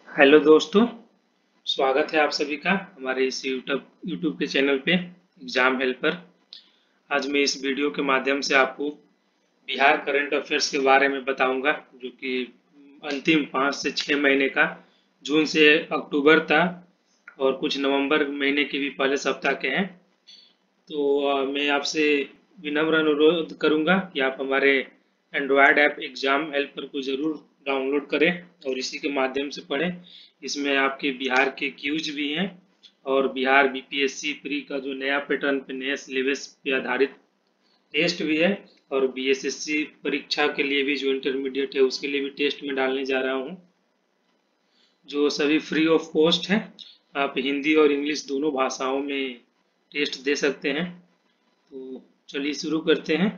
Hello दोस्तों। स्वागत है आप सभी का हमारे इस यूट्यूब के चैनल पे एग्जाम हेल्पर। आज मैं इस वीडियो के माध्यम से आपको बिहार करंट अफेयर्स के बारे में बताऊंगा, जो कि अंतिम 5 से 6 महीने का, जून से अक्टूबर तक और कुछ नवंबर महीने के भी पहले सप्ताह के हैं। तो मैं आपसे विनम्र अनुरोध करूंगा कि आप हमारे एंड्रॉयड ऐप एग्जाम हेल्पर को ज़रूर डाउनलोड करें और इसी के माध्यम से पढ़ें। इसमें आपके बिहार के क्यूज भी हैं और बिहार बीपीएससी प्री का जो नया पैटर्न पे नए सिलेबस पे आधारित टेस्ट भी है, और बीएसएससी परीक्षा के लिए भी जो इंटरमीडिएट है उसके लिए भी टेस्ट में डालने जा रहा हूँ, जो सभी फ्री ऑफ कॉस्ट है। आप हिंदी और इंग्लिश दोनों भाषाओं में टेस्ट दे सकते हैं। तो चलिए शुरू करते हैं।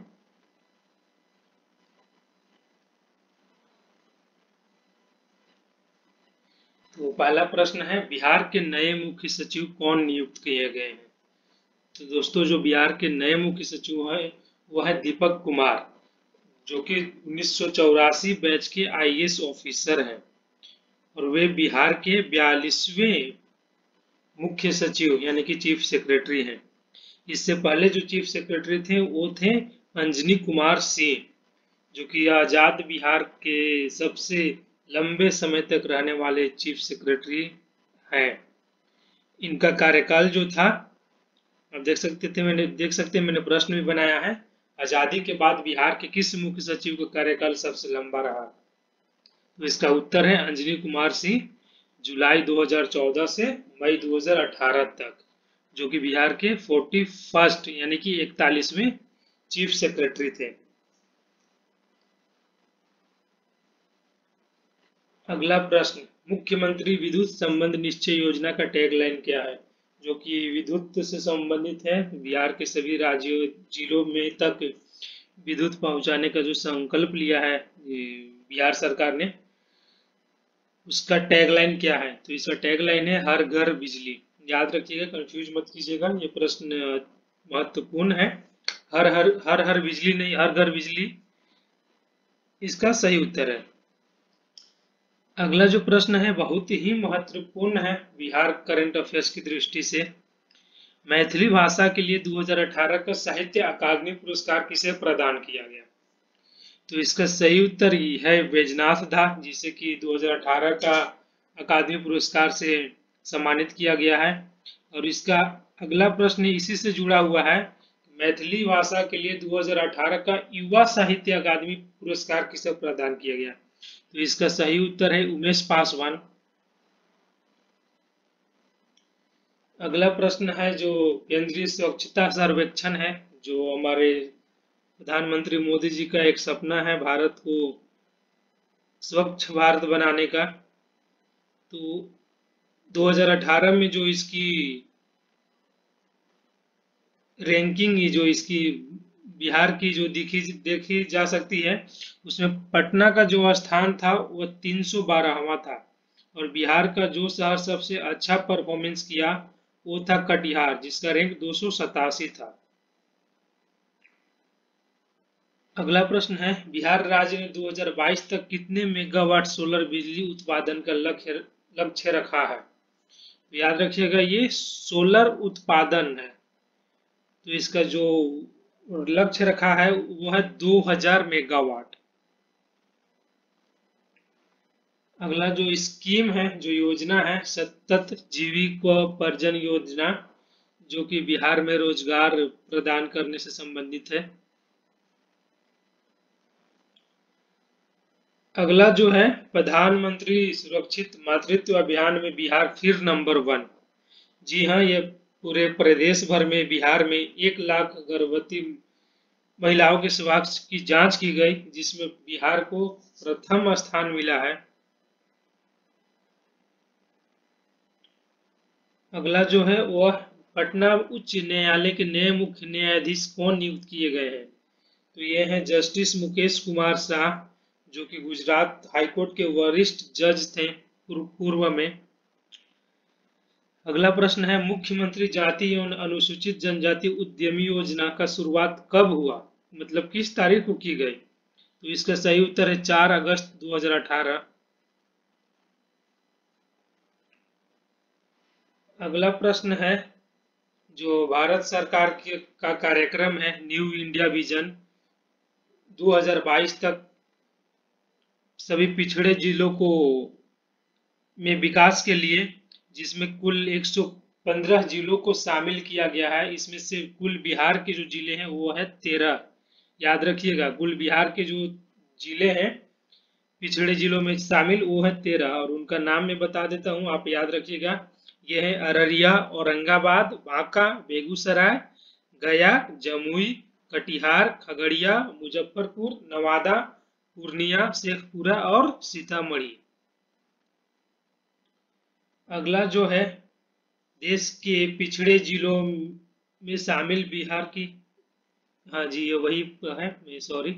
तो पहला प्रश्न है, बिहार के नए मुख्य सचिव कौन नियुक्त किए गए हैं? तो दोस्तों, जो बिहार के नए मुख्य सचिव हैं वह है दीपक कुमार, जो कि 1984 बैच के आईएएस ऑफिसर हैं और वे बिहार के 42वें मुख्य सचिव यानी कि चीफ सेक्रेटरी हैं। इससे पहले जो चीफ सेक्रेटरी थे वो थे अंजनी कुमार सिंह, जो कि आजाद बिहार के सबसे लंबे समय तक रहने वाले चीफ सेक्रेटरी हैं। इनका कार्यकाल जो था, आप देख सकते हैं मैंने प्रश्न भी बनाया है, आजादी के बाद बिहार के किस मुख्य सचिव का कार्यकाल सबसे लंबा रहा? तो इसका उत्तर है अंजनी कुमार सिंह, जुलाई 2014 से मई 2018 तक, जो कि बिहार के 41st यानी कि 41वें चीफ सेक्रेटरी थे। अगला प्रश्न, मुख्यमंत्री विद्युत संबंध निश्चय योजना का टैगलाइन क्या है? जो कि विद्युत से संबंधित है। बिहार के सभी राज्यों जिलों में तक विद्युत पहुंचाने का जो संकल्प लिया है ये बिहार सरकार ने, उसका टैगलाइन क्या है? तो इसका टैगलाइन है हर घर बिजली। याद रखिएगा, कंफ्यूज मत कीजिएगा, ये प्रश्न महत्वपूर्ण है। हर हर बिजली नहीं, हर घर बिजली इसका सही उत्तर है। अगला जो प्रश्न है बहुत ही महत्वपूर्ण है बिहार करंट अफेयर्स की दृष्टि से। मैथिली भाषा के लिए 2018 का साहित्य अकादमी पुरस्कार किसे प्रदान किया गया? तो इसका सही उत्तर ये है बैजनाथ दा, जिसे कि 2018 का अकादमी पुरस्कार से सम्मानित किया गया है। और इसका अगला प्रश्न इसी से जुड़ा हुआ है, मैथिली भाषा के लिए 2018 का युवा साहित्य अकादमी पुरस्कार किसे प्रदान किया गया? तो इसका सही उत्तर है उमेश पासवान। अगला प्रश्न है जो केंद्रीय स्वच्छता सर्वेक्षण है, जो हमारे प्रधानमंत्री मोदी जी का एक सपना है भारत को स्वच्छ भारत बनाने का। तो 2018 में जो इसकी रैंकिंग, जो इसकी बिहार की जो देखी जा सकती है, उसमें पटना का जो स्थान था वह 312वां था, और बिहार का जो शहर सबसे अच्छा परफॉर्मेंस किया वो था कटिहार, जिसका रैंक 287 था। अगला प्रश्न है, बिहार राज्य ने 2022 तक कितने मेगावाट सोलर बिजली उत्पादन का लक्ष्य रखा है? तो याद रखिएगा ये सोलर उत्पादन है। तो इसका जो लक्ष्य रखा है वो है 2000 मेगावाट। अगला जो स्कीम है, जो योजना है, सतत जीविकोपार्जन योजना, जो कि बिहार में रोजगार प्रदान करने से संबंधित है। अगला जो है, प्रधानमंत्री सुरक्षित मातृत्व अभियान में बिहार फिर नंबर 1। जी हाँ, ये पूरे प्रदेश भर में बिहार में 1 लाख गर्भवती महिलाओं के स्वास्थ्य की जांच की गई, जिसमें बिहार को प्रथम स्थान मिला है। अगला जो है वह पटना उच्च न्यायालय के नए मुख्य न्यायाधीश कौन नियुक्त किए गए हैं? तो ये हैं जस्टिस मुकेश कुमार शाह, जो कि गुजरात हाईकोर्ट के वरिष्ठ जज थे पूर्व में। अगला प्रश्न है, मुख्यमंत्री जाति एवं अनुसूचित जनजाति उद्यमी योजना का शुरुआत कब हुआ, मतलब किस तारीख को की गई? तो इसका सही उत्तर है 4 अगस्त 2018। अगला प्रश्न है, जो भारत सरकार का कार्यक्रम है न्यू इंडिया विजन 2022 तक सभी पिछड़े जिलों को में विकास के लिए, जिसमें कुल 115 जिलों को शामिल किया गया है। इसमें से कुल बिहार के जो जिले हैं वो है 13। याद रखिएगा, कुल बिहार के जो जिले हैं पिछड़े जिलों में शामिल वो है 13, और उनका नाम मैं बता देता हूँ, आप याद रखिएगा। ये है अररिया, औरंगाबाद, बांका, बेगूसराय, गया, जमुई, कटिहार, खगड़िया, मुजफ्फरपुर, नवादा, पूर्णिया, शेखपुरा और सीतामढ़ी। अगला जो है, देश के पिछड़े जिलों में शामिल बिहार की, हाँ जी ये वही है, मैं सॉरी।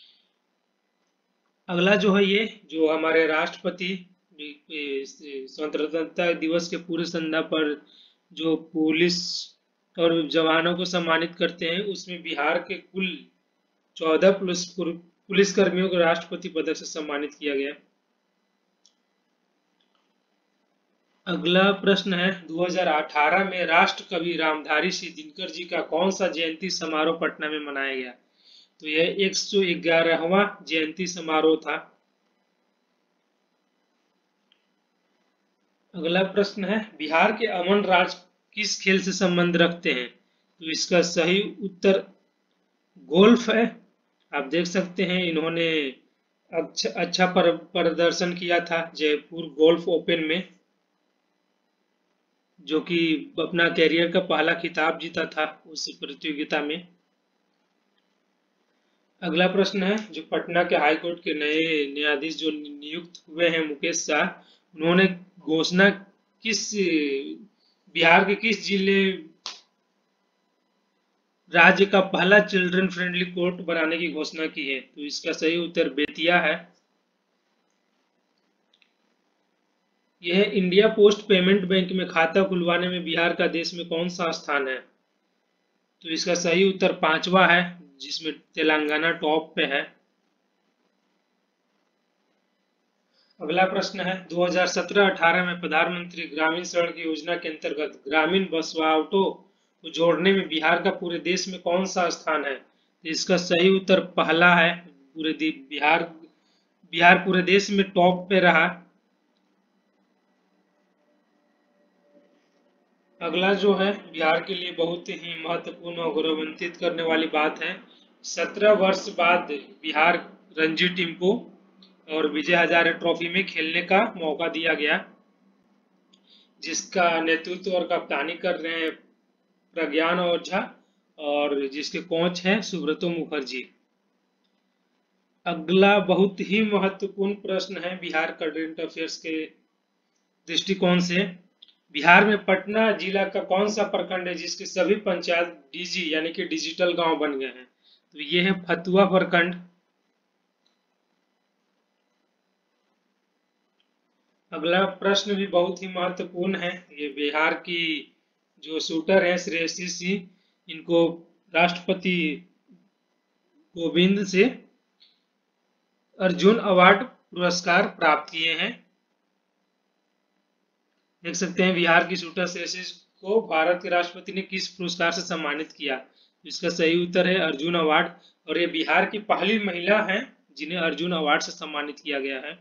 अगला जो है, ये जो हमारे राष्ट्रपति स्वतंत्रता दिवस के पूर्व संध्या पर जो पुलिस और जवानों को सम्मानित करते हैं, उसमें बिहार के कुल 14 पुलिस कर्मियों को राष्ट्रपति पदक से सम्मानित किया गया। अगला प्रश्न है, 2018 में राष्ट्र कवि रामधारी सिंह दिनकर जी का कौन सा जयंती समारोह पटना में मनाया गया? तो यह 111वां जयंती समारोह था। अगला प्रश्न है, बिहार के अमन राज किस खेल से संबंध रखते हैं? तो इसका सही उत्तर गोल्फ है। आप देख सकते हैं इन्होंने अच्छा प्रदर्शन किया था जयपुर गोल्फ ओपन में, जो कि अपना कैरियर का पहला खिताब जीता था उस प्रतियोगिता में। अगला प्रश्न है, जो पटना के हाईकोर्ट के नए न्यायाधीश जो नियुक्त हुए हैं मुकेश शाह, उन्होंने घोषणा किस बिहार के किस जिले राज्य का पहला चिल्ड्रन फ्रेंडली कोर्ट बनाने की घोषणा की है? तो इसका सही उत्तर बेतिया है। यह इंडिया पोस्ट पेमेंट बैंक में खाता खुलवाने में बिहार का देश में कौन सा स्थान है? तो इसका सही उत्तर 5वां है, जिसमें तेलंगाना टॉप पे है। अगला प्रश्न है, 2017-18 में प्रधानमंत्री ग्रामीण सड़क योजना के अंतर्गत ग्रामीण बसवाहटों को जोड़ने में बिहार का पूरे देश में कौन सा स्थान है? तो इसका सही उत्तर पहला है। बिहार पूरे देश में टॉप पे रहा। अगला जो है, बिहार के लिए बहुत ही महत्वपूर्ण और गौरवान्वित करने वाली बात है, 17 वर्ष बाद बिहार रणजी टीम को और विजय हजारे ट्रॉफी में खेलने का मौका दिया गया, जिसका नेतृत्व और कप्तानी कर रहे हैं प्रज्ञान ओझा, और जिसके कोच हैं सुब्रतो मुखर्जी। अगला बहुत ही महत्वपूर्ण प्रश्न है बिहार करंट अफेयर्स के दृष्टिकोण से, बिहार में पटना जिला का कौन सा प्रखंड है जिसके सभी पंचायत डीजी यानी कि डिजिटल गांव बन गए हैं? तो ये है फतुहा प्रखंड। अगला प्रश्न भी बहुत ही महत्वपूर्ण है, ये बिहार की जो शूटर है श्रेयसी सिंह, इनको राष्ट्रपति कोविंद से अर्जुन अवार्ड पुरस्कार प्राप्त किए हैं। देख सकते हैं बिहार की शूटर श्रेयसी को भारत के राष्ट्रपति ने किस पुरस्कार से सम्मानित किया? तो इसका सही उत्तर है अर्जुन अवार्ड, और ये बिहार की पहली महिला है जिन्हें अर्जुन अवार्ड से सम्मानित किया गया है।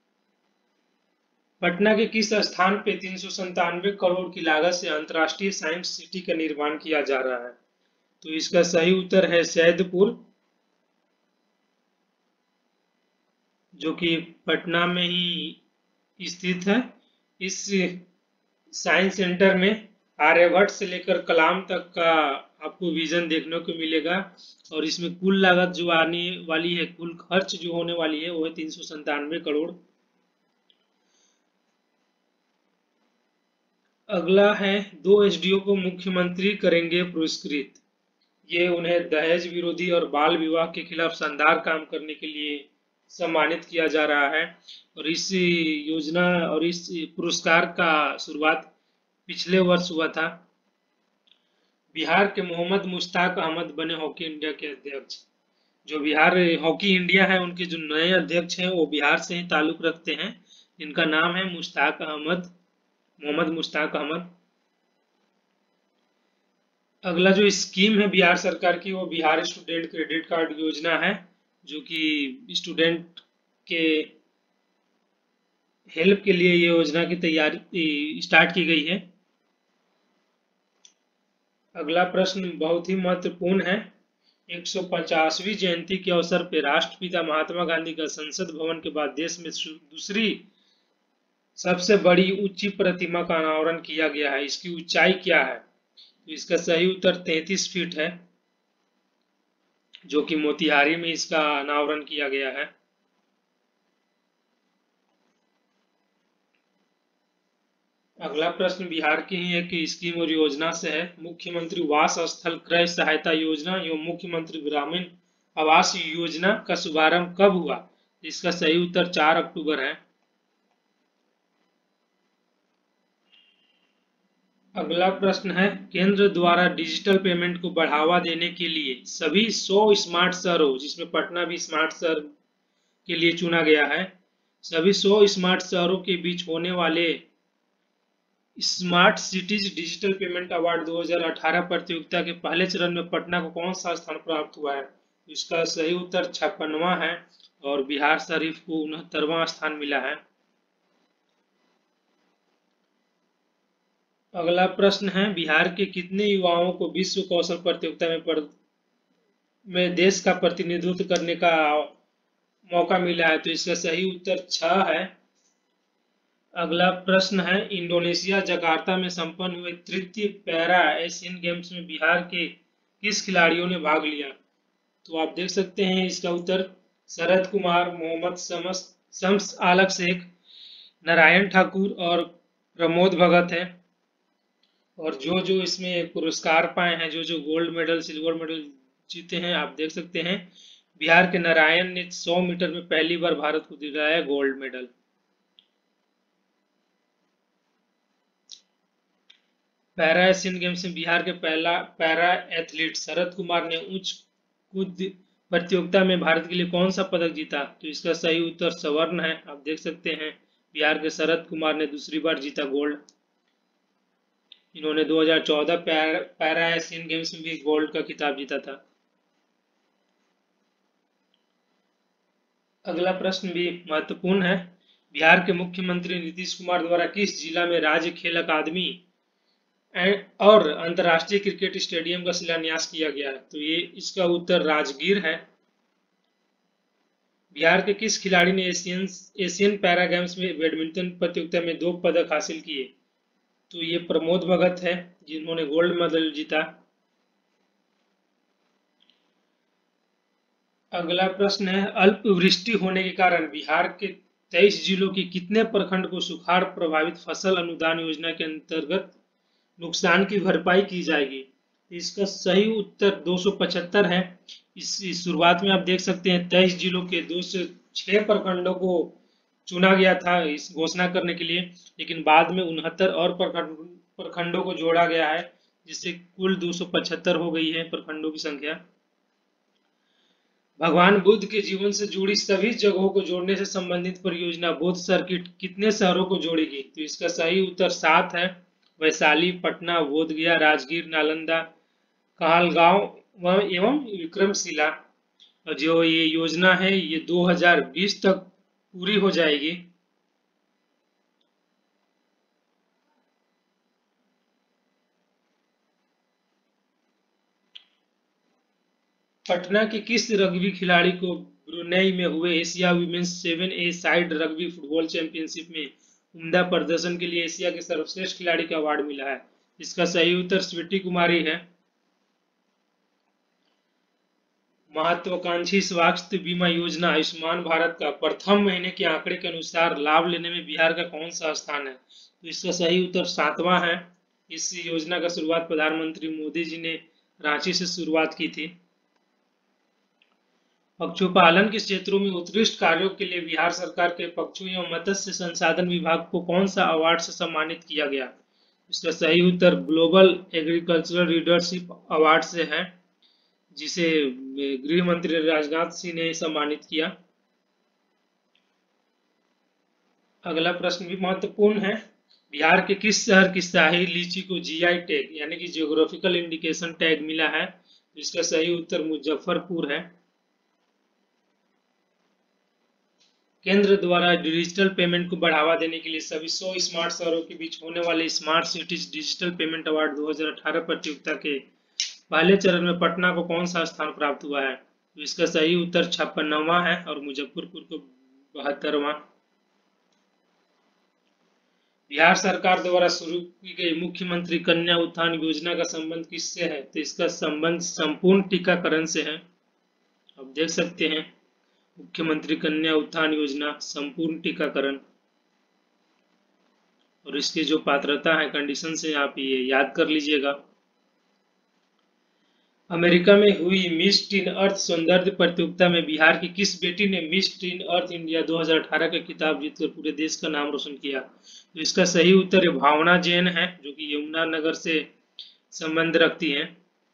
पटना के किस स्थान पे 397 करोड़ की लागत से अंतर्राष्ट्रीय साइंस सिटी का निर्माण किया जा रहा है? तो इसका सही उत्तर है सैदपुर, जो कि पटना में ही स्थित है। इस साइंस सेंटर में आर्यभट्ट से लेकर कलाम तक का आपको विजन देखने को मिलेगा, और इसमें कुल लागत जो आने वाली है, कुल खर्च जो होने वाली है वो है 397 करोड़। अगला है, 2 एसडीओ को मुख्यमंत्री करेंगे पुरस्कृत। ये उन्हें दहेज विरोधी और बाल विवाह के खिलाफ शानदार काम करने के लिए सम्मानित किया जा रहा है, और इस योजना और इस पुरस्कार का शुरुआत पिछले वर्ष हुआ था। बिहार के मोहम्मद मुश्ताक अहमद बने हॉकी इंडिया के अध्यक्ष। जो बिहार हॉकी इंडिया है उनके जो नए अध्यक्ष हैं वो बिहार से ही ताल्लुक रखते हैं, जिनका नाम है मोहम्मद मुश्ताक अहमद। अगला जो स्कीम है बिहार सरकार की वो बिहार स्टूडेंट क्रेडिट कार्ड योजना है, जो कि स्टूडेंट के हेल्प के लिए ये योजना की तैयारी स्टार्ट की गई है। अगला प्रश्न बहुत ही महत्वपूर्ण है। 150वीं जयंती के अवसर पर राष्ट्रपिता महात्मा गांधी का संसद भवन के बाद देश में दूसरी सबसे बड़ी ऊंची प्रतिमा का अनावरण किया गया है। इसकी ऊंचाई क्या है? तो इसका सही उत्तर 33 फीट है, जो कि मोतिहारी में इसका अनावरण किया गया है। अगला प्रश्न बिहार की ही एक स्कीम और योजना से है। मुख्यमंत्री आवास स्थल क्रय सहायता योजना एवं मुख्यमंत्री ग्रामीण आवास योजना का शुभारंभ कब हुआ? इसका सही उत्तर 4 अक्टूबर है। अगला प्रश्न है, केंद्र द्वारा डिजिटल पेमेंट को बढ़ावा देने के लिए सभी 100 स्मार्ट शहरों, जिसमें पटना भी स्मार्ट शहर के लिए चुना गया है, सभी 100 स्मार्ट शहरों के बीच होने वाले smart cities digital payment award 2018 प्रतियोगिता के पहले चरण में पटना को कौन सा स्थान प्राप्त हुआ है? इसका सही उत्तर 56वां है और बिहार शरीफ को 69वां स्थान मिला है। अगला प्रश्न है, बिहार के कितने युवाओं को विश्व कौशल प्रतियोगिता में देश का प्रतिनिधित्व करने का मौका मिला है? तो इसका सही उत्तर 6 है। अगला प्रश्न है, इंडोनेशिया जकार्ता में संपन्न हुए तृतीय पैरा एशियन गेम्स में बिहार के किस खिलाड़ियों ने भाग लिया? तो आप देख सकते हैं इसका उत्तर शरद कुमार, मोहम्मद शम्स आलक शेख, नारायण ठाकुर और प्रमोद भगत है। और जो जो इसमें पुरस्कार पाए हैं, जो जो गोल्ड मेडल सिल्वर मेडल जीते हैं, आप देख सकते हैं बिहार के नारायण ने 100 मीटर में पहली बार भारत को दिलाया gold medal. Para Asian games में बिहार के पहला पैरा एथलीट शरद कुमार ने उच्च कूद प्रतियोगिता में भारत के लिए कौन सा पदक जीता? तो इसका सही उत्तर स्वर्ण है। आप देख सकते हैं बिहार के शरद कुमार ने दूसरी बार जीता गोल्ड। इन्होंने 2014 पैरा एशियन गेम्स में भी गोल्ड का खिताब जीता था। अगला प्रश्न भी महत्वपूर्ण है। बिहार के मुख्यमंत्री नीतीश कुमार द्वारा किस जिला में राज्य खेल अकादमी और अंतर्राष्ट्रीय क्रिकेट स्टेडियम का शिलान्यास किया गया है? तो ये इसका उत्तर राजगीर है। बिहार के किस खिलाड़ी ने एशियन पैरा गेम्स में बैडमिंटन प्रतियोगिता में 2 पदक हासिल किए? तो ये प्रमोद भगत है, जिन्होंने गोल्ड मेडल जीता। अगला प्रश्न है, अल्पवृष्टि होने के कारण बिहार के 23 जिलों के कितने प्रखंड को सुखाड़ प्रभावित फसल अनुदान योजना के अंतर्गत नुकसान की भरपाई की जाएगी? इसका सही उत्तर 275 है। इस शुरुआत में आप देख सकते हैं 23 जिलों के 2 से 6 प्रखंडों को चुना गया था इस घोषणा करने के लिए, लेकिन बाद में 69 और प्रखंडों को जोड़ा गया है, जिससे कुल 275 हो गई है प्रखंडों की संख्या। भगवान बुद्ध के जीवन से जुड़ी सभी जगहों को जोड़ने से संबंधित परियोजना बुद्ध सर्किट कितने शहरों को जोड़ेगी? तो इसका सही उत्तर 7 है। वैशाली, पटना, बोधगया, राजगीर, नालंदा, कहलगांव एवं विक्रमशिला। और जो ये योजना है ये 2020 तक पूरी हो जाएगी। पटना के किस रग्बी खिलाड़ी को ब्रुनेई में हुए Asia women's 7A side rugby football championship में उम्दा प्रदर्शन के लिए एशिया के सर्वश्रेष्ठ खिलाड़ी का अवार्ड मिला है? इसका सही उत्तर स्वीटी कुमारी है। महत्वाकांक्षी स्वास्थ्य बीमा योजना आयुष्मान भारत का प्रथम महीने के आंकड़े के अनुसार लाभ लेने में बिहार का कौन सा स्थान है? तो इसका सही उत्तर 7वां है। इस योजना का शुरुआत प्रधानमंत्री मोदी जी ने रांची से शुरुआत की थी। पशुपालन के क्षेत्रों में उत्कृष्ट कार्यों के लिए बिहार सरकार के पशु एवं मत्स्य संसाधन विभाग को कौन सा अवार्ड से सम्मानित किया गया? इसका सही उत्तर ग्लोबल एग्रीकल्चरल लीडरशिप अवार्ड से है, जिसे गृह मंत्री राजनाथ सिंह ने सम्मानित किया। अगला प्रश्न भी महत्वपूर्ण है। बिहार के किस शहर की शाही लीची को जीआई टैग यानी कि जियोग्राफिकल इंडिकेशन टैग मिला है? तो इसका सही उत्तर मुजफ्फरपुर है। केंद्र द्वारा डिजिटल पेमेंट को बढ़ावा देने के लिए सभी 100 स्मार्ट शहरों के बीच होने वाले smart cities digital payment award 2018 प्रतियोगिता के पहले चरण में पटना को कौन सा स्थान प्राप्त हुआ है? तो इसका सही उत्तर 56वां है और मुजफ्फरपुर को 72वां। बिहार सरकार द्वारा शुरू की गई मुख्यमंत्री कन्या उत्थान योजना का संबंध किससे है? तो इसका संबंध संपूर्ण टीकाकरण से है। आप देख सकते हैं मुख्यमंत्री कन्या उत्थान योजना संपूर्ण टीकाकरण, और इसकी जो पात्रता है कंडीशन से आप ये याद कर लीजिएगा। अमेरिका में हुई मिस टीन अर्थ सौंदर्य प्रतियोगिता में बिहार की किस बेटी ने मिस टीन अर्थ इंडिया 2018 का खिताब जीतकर पूरे देश का नाम रोशन किया? तो इसका सही उत्तर भावना जैन है, जो कि यमुनानगर से संबंध रखती हैं।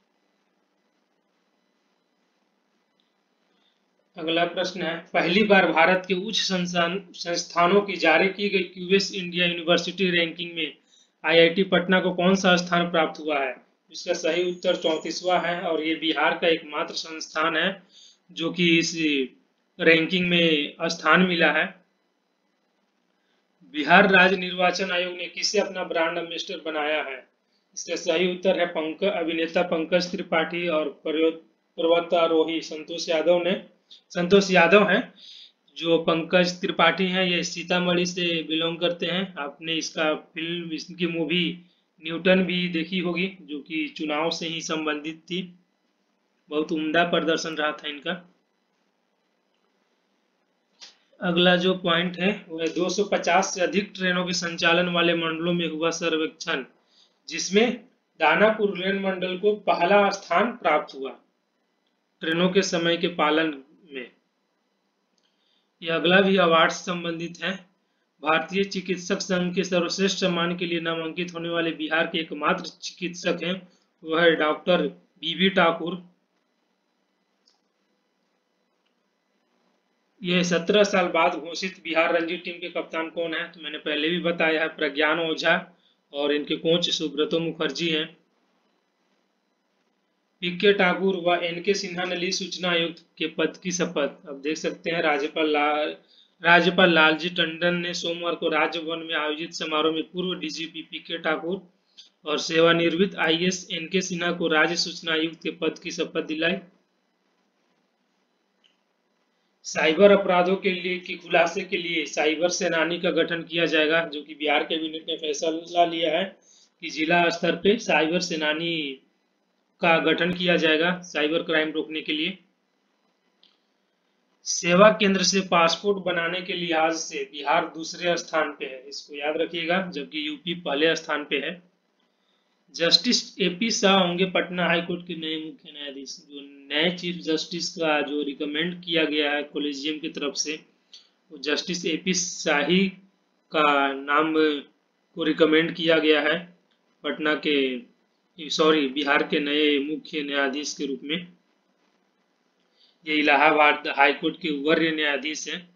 अगला प्रश्न है, पहली बार भारत के उच्च संस्थानों की जारी की गई क्यूएस इंडिया यूनिवर्सिटी रैंकिंग में आईआईटी पटना को कौन सा स्थान प्राप्त हुआ है? इसका सही उत्तर 34वां है और ये बिहार का एकमात्र संस्थान है जो कि इस रैंकिंग में स्थान मिला है। बिहार राज्य निर्वाचन आयोग ने किसे अपना ब्रांड एम्बेसडर बनाया है? इसका सही उत्तर है अभिनेता पंकज त्रिपाठी और पर्वतारोही संतोष यादव हैं। जो पंकज त्रिपाठी हैं ये सीतामढ़ी से बिलोंग करते हैं। आपने इसका फिल्म, इसकी मूवी न्यूटन भी देखी होगी, जो कि चुनाव से ही संबंधित थी। बहुत उम्दा प्रदर्शन रहा था इनका। अगला जो पॉइंट है वो है 250 से अधिक ट्रेनों के संचालन वाले मंडलों में हुआ सर्वेक्षण, जिसमें दानापुर रेल मंडल को पहला स्थान प्राप्त हुआ ट्रेनों के समय के पालन में। यह अगला भी अवार्ड से संबंधित है। भारतीय चिकित्सक संघ के सर्वश्रेष्ठ सम्मान के लिए नामांकित होने वाले बिहार के एकमात्र चिकित्सक हैं, वह है डॉक्टर बीबी ठाकुर। ये 17 साल बाद घोषित बिहार रणजी टीम के कप्तान कौन है? तो मैंने पहले भी बताया है, प्रज्ञान ओझा, और इनके कोच सुब्रतो मुखर्जी हैं। पीके ठाकुर व एनके सिन्हा ने ली सूचना आयुक्त के पद की शपथ। अब देख सकते हैं राज्यपाल लालजी टंडन ने सोमवार को राजभवन में आयोजित समारोह में पूर्व डीजीपी पीके ठाकुर और सेवानिवृत्त आईएएस एनके सिन्हा को राज्य सूचना आयुक्त के पद की शपथ दिलाई। साइबर अपराधों के खुलासे के लिए साइबर सेनानी का गठन किया जाएगा, जो कि बिहार कैबिनेट ने फैसला लिया है कि जिला स्तर पे साइबर सेनानी का गठन किया जाएगा साइबर क्राइम रोकने के लिए। सेवा केंद्र से पासपोर्ट बनाने के लिहाज से बिहार दूसरे स्थान पे है, इसको याद रखिएगा, जबकि यूपी पहले स्थान पे है। जस्टिस एपी शाह होंगे पटना हाईकोर्ट के नए मुख्य न्यायाधीश। जो नए चीफ जस्टिस का जो रिकमेंड किया गया है कॉलेजियम की तरफ से, वो जस्टिस एपी शाही का नाम को रिकमेंड किया गया है बिहार के नए मुख्य न्यायाधीश के रूप में। ये इलाहाबाद हाईकोर्ट के वरीय न्यायाधीश हैं।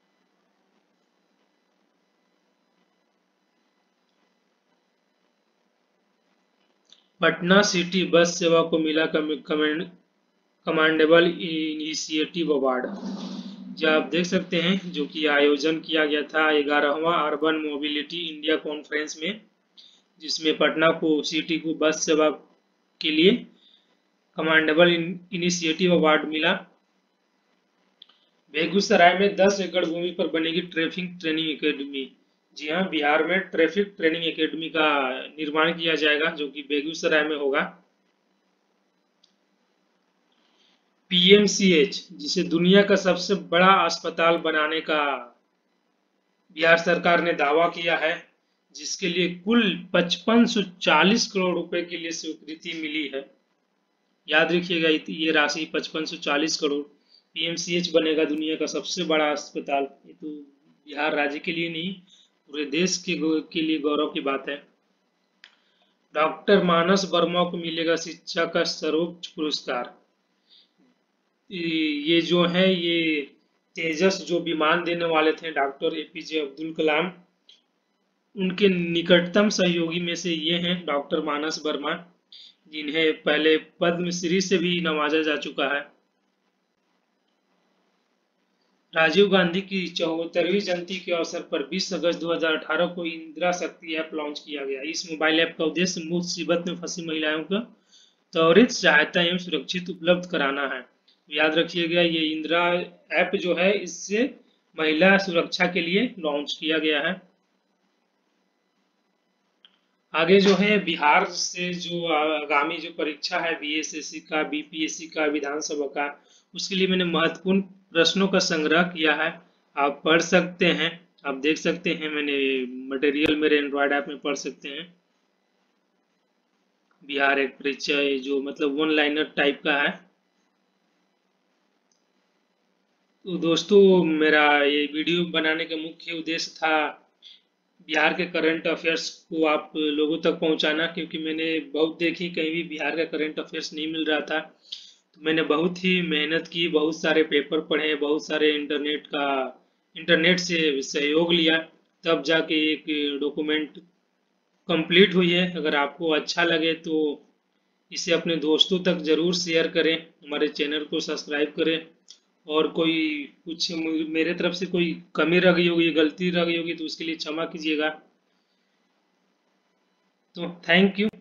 पटना सिटी बस सेवा को मिला कमांडेबल इनिशिएटिव अवार्ड, जो आप देख सकते हैं, जो कि आयोजन किया गया था 11वां अर्बन मोबिलिटी इंडिया कॉन्फ्रेंस में, जिसमें पटना को सिटी को बस सेवा के लिए कमांडेबल इनिशिएटिव अवार्ड मिला। बेगूसराय में 10 एकड़ भूमि पर बनेगी ट्रैफिक ट्रेनिंग एकेडमी। जी हाँ, बिहार में ट्रैफिक ट्रेनिंग एकेडमी का निर्माण किया जाएगा, जो कि बेगूसराय में होगा। पीएमसीएच, जिसे दुनिया का सबसे बड़ा अस्पताल बनाने का बिहार सरकार ने दावा किया है, जिसके लिए कुल 5540 करोड़ रुपए के लिए स्वीकृति मिली है। याद रखिएगा ये राशि 5540 करोड़। पीएमसीएच बनेगा दुनिया का सबसे बड़ा अस्पताल। ये तो बिहार राज्य के लिए नहीं, पूरे देश के लिए गौरव की बात है। डॉक्टर मानस वर्मा को मिलेगा शिक्षा का सर्वोच्च पुरस्कार। ये जो है ये तेजस जो विमान देने वाले थे डॉक्टर एपीजे अब्दुल कलाम, उनके निकटतम सहयोगी में से ये हैं डॉक्टर मानस वर्मा, जिन्हें पहले पद्मश्री से भी नवाजा जा चुका है। राजीव गांधी की 74वीं जयंती के अवसर पर 20 अगस्त 2018 को इंदिरा शक्ति ऐप लॉन्च किया गया। इस मोबाइल ऐप का उद्देश्य मुसीबत में फंसी महिलाओं को त्वरित सहायता एवं सुरक्षित उपलब्ध कराना है। याद रखिएगा, ये इंदिरा ऐप जो है, इससे महिला सुरक्षा के लिए लॉन्च किया गया है। आगे जो है बिहार से जो आगामी जो परीक्षा है बीएसएससी का, बीपीएससी का, विधानसभा का, उसके लिए मैंने महत्वपूर्ण प्रश्नों का संग्रह किया है। आप पढ़ सकते हैं, आप देख सकते हैं, मैंने मटेरियल मेरे एंड्रॉयड ऐप में पढ़ सकते हैं। बिहार एक परीक्षा जो मतलब वन लाइनर टाइप का है। तो दोस्तों, मेरा ये वीडियो बनाने का मुख्य उद्देश्य था बिहार के करंट अफेयर्स को आप लोगों तक पहुंचाना, क्योंकि मैंने बहुत देखी कहीं भी बिहार का करंट अफेयर्स नहीं मिल रहा था। तो मैंने बहुत ही मेहनत की, बहुत सारे पेपर पढ़े, बहुत सारे इंटरनेट से सहयोग लिया, तब जाके एक डॉक्यूमेंट कंप्लीट हुई है। अगर आपको अच्छा लगे तो इसे अपने दोस्तों तक जरूर शेयर करें, हमारे चैनल को सब्सक्राइब करें। और कोई कुछ मेरे तरफ से कोई कमी रह गई होगी, गलती रह गई होगी, तो उसके लिए क्षमा कीजिएगा। तो थैंक यू।